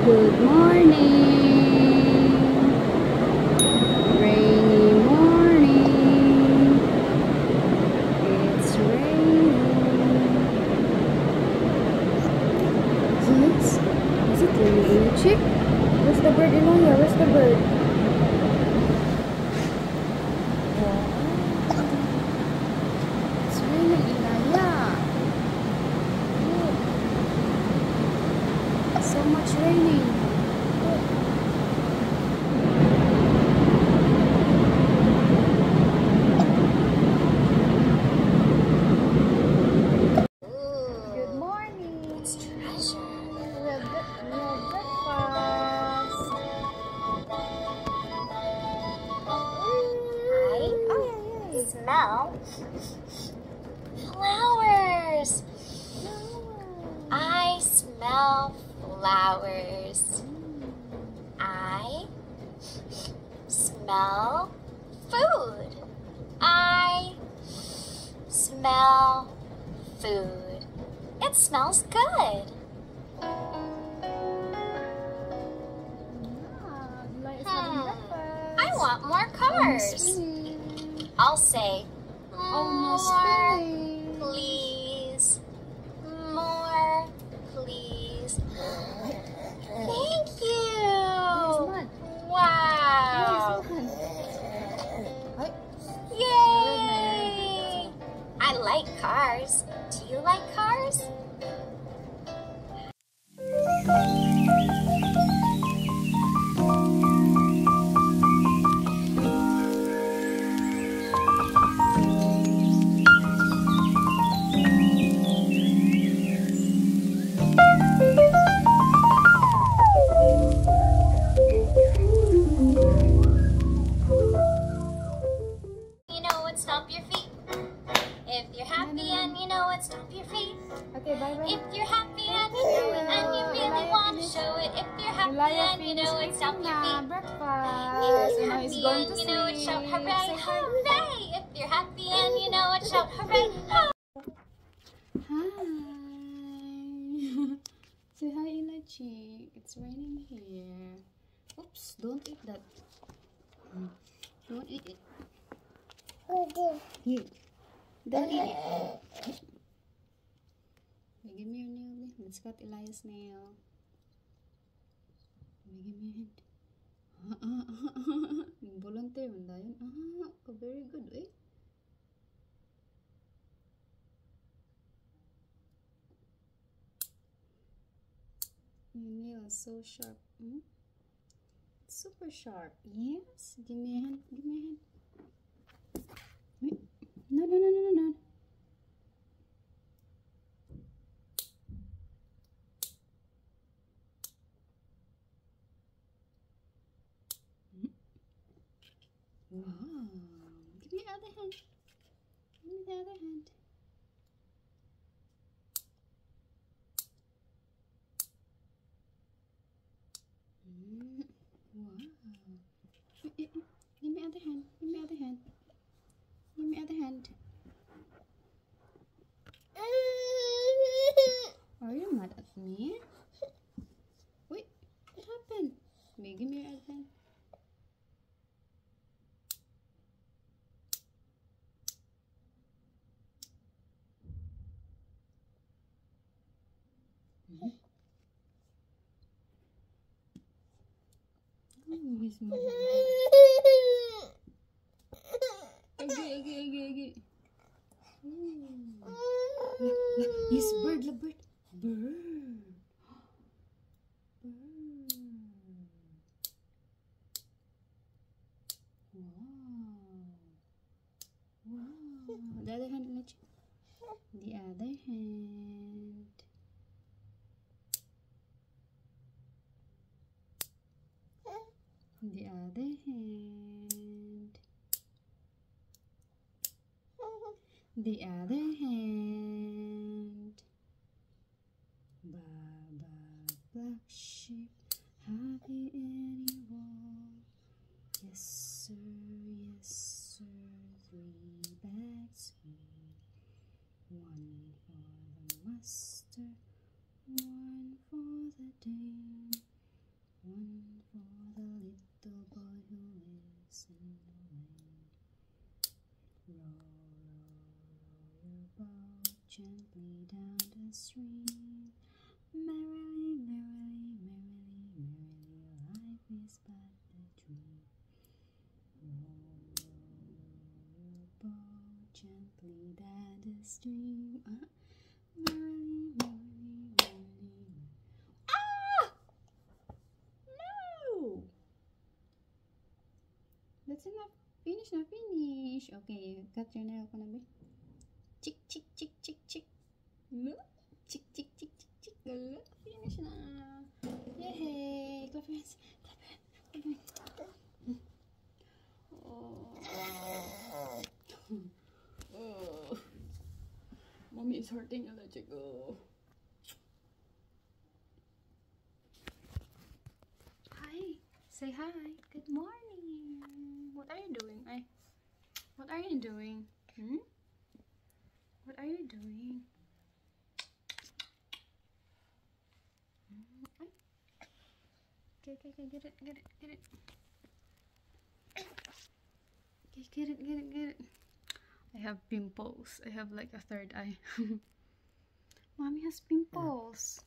Good morning. Rainy morning. It's raining. Yes. Is it raining, chick? Where's the bird, Enoya? Where's the bird? It's raining, Enoya. So much raining. Good morning. It's treasure. We have breakfast. I smell flowers. I smell flowers. I smell food. I smell food. It smells good. I want more cars. I'll say more, please. More, please. Thank you. Wow. Yay. I like cars. Do you like cars? You know what? Stomp your feet. If you're happy and you know it, stomp your feet. Okay, bye-bye. If you're happy and you know it and you really want to show it. If you're happy and you know it, stomp your feet. Breakfast. If you're Now he's happy going and to you know it, shout sleep. hooray, Say hi. hooray. If you're happy and you know it, shout hooray, hooray. Hi. Say hi, Ilachi. It's raining here. Oops, don't eat that. Don't eat it. Here. Don't eat it. Hey, give me your nail. Let's cut Elias' nail. Give me your hand. Volunteer man dayon. Very good, eh? Your nail is so sharp. Super sharp. Yes. Give me a hand. Give me a hand. Wait. No. Wow. Give me the other hand. Give me the other hand. Wow. Give me other hand. Give me other hand. Give me other hand. Are you mad at me? Wait, what happened? Wait, give me your other hand. Oh, he's moving. Agi. Yes, bird, the bird. Bird. Wow. The other hand, let's. The other hand. The other hand. The other hand. Baba, black sheep, have you any wool? Yes, sir, 3 bags full. 1 for the master, 1 for the dame. gently down the stream. Merrily, merrily, merrily, merrily, life is but a dream. Row your boat gently down the stream. Merrily, merrily, merrily. Ah! No! That's enough. Finish na, finish. Okay, cut your nail ko na, be. Chick, chick, chick, chick, chick. No? Chick, chick, chick, chick, chick. Wala. Finish na. Yay! Clap your hands. Clap your hands. Clap your hands. Oh. Oh. Mommy is hurting. I'll let you go. Hi. Say hi. Good morning. What are you doing? What are you doing? What are you doing? Okay, get it. Okay, get it. I have pimples. I have like a third eye. Mommy has pimples.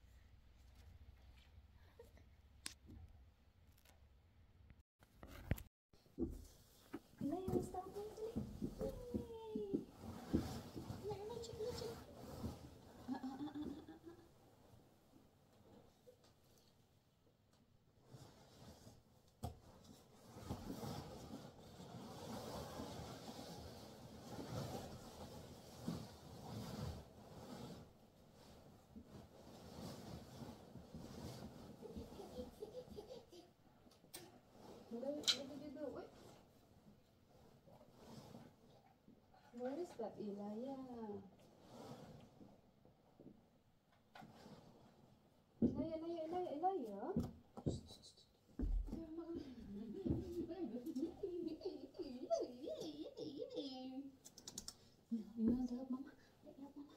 What did you do? Wait. Where is that, Elijah? Elijah? You want to help Mama? Help Mama.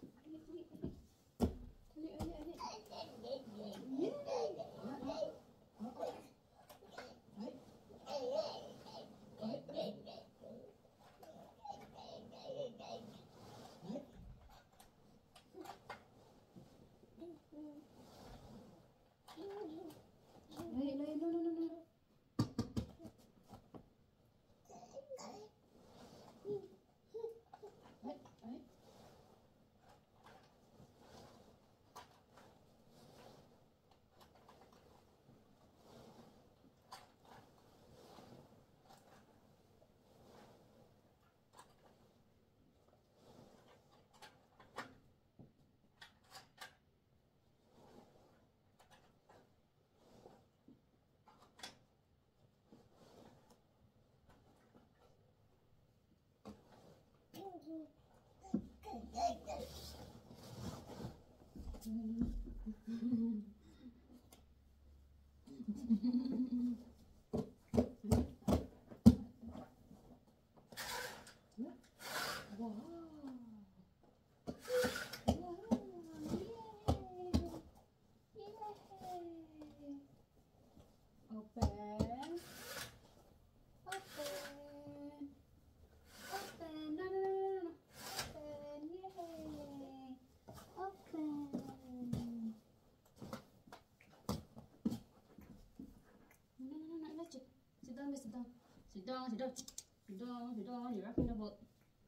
Sit down, you're rocking the boat.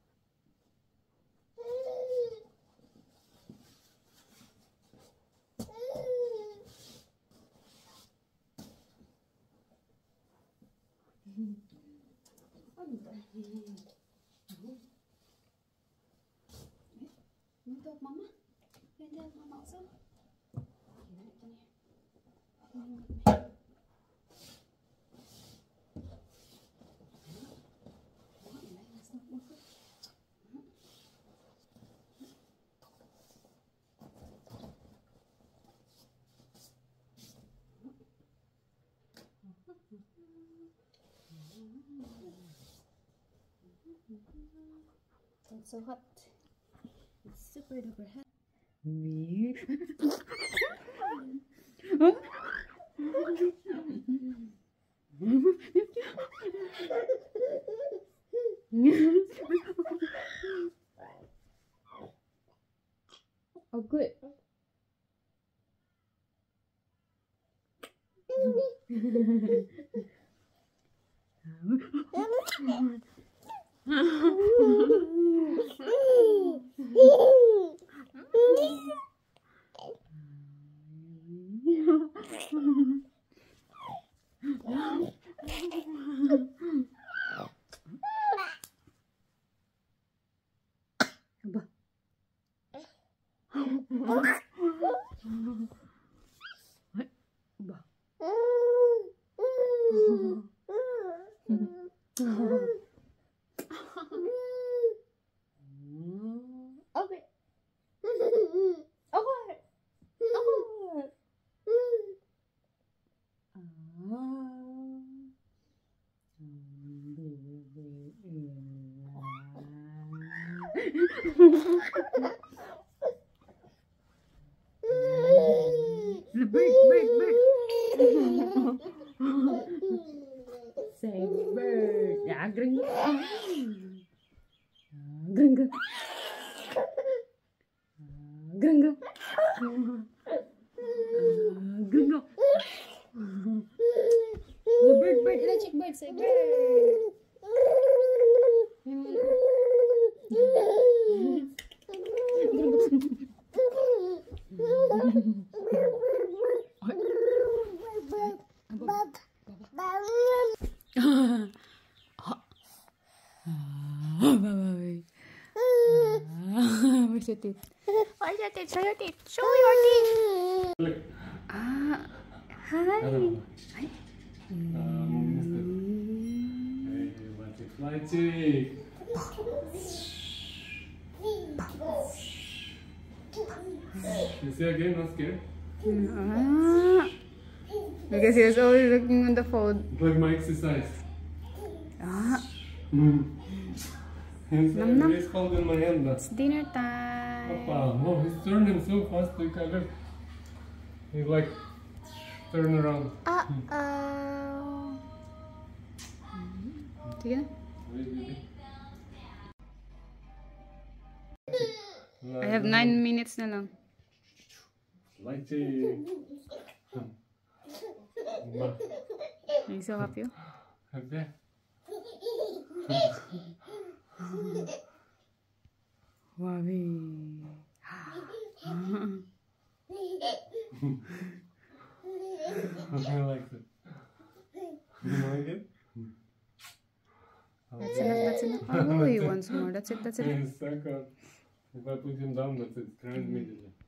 You want to help Mama? You want to help Mama also? Here, come here. It's so hot. It's super duper hot. Say bird. Ya, gring. Gring, gring. Gring, gring. Gring, gring. The bird, bird. Ila chick bird. Say bird. Where's your teeth? Where's your teeth? Show your teeth. Show your teeth. Ah, hi. Hi. Fly chick. You see again, not scared? Because he was always looking on the phone. Like my exercise. Nam. He's holding my hand. It's dinner time. Papa, oh, he's turning so fast. Look at him. He's like, turn around. Uh-oh. Sige na. I have 9 minutes na lang. Like chick. Are you so happy? Happy? Wabi. I like it. You like it? That's enough, that's enough. Oh, he wants more. That's it, that's it. In a second. If I put him down, that's it. Turn immediately.